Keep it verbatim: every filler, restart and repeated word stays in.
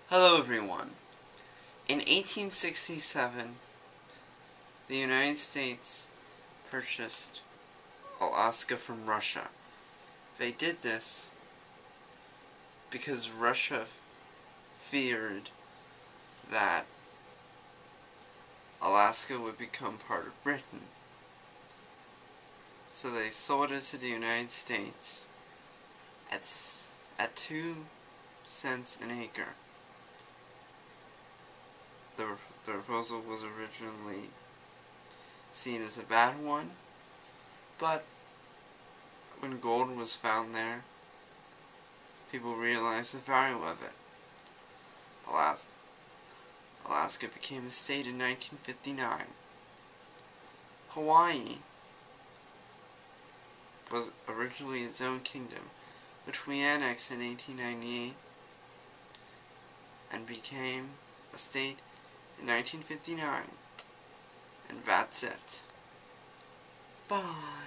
Hello everyone. In eighteen sixty-seven, the United States purchased Alaska from Russia. They did this because Russia feared that Alaska would become part of Britain. So they sold it to the United States at, at two cents an acre. The, the proposal was originally seen as a bad one, but when gold was found there, people realized the value of it. Alaska, Alaska became a state in nineteen fifty-nine. Hawaii was originally its own kingdom, which we annexed in eighteen ninety-eight and became a state in nineteen fifty-nine. And that's it. Bye.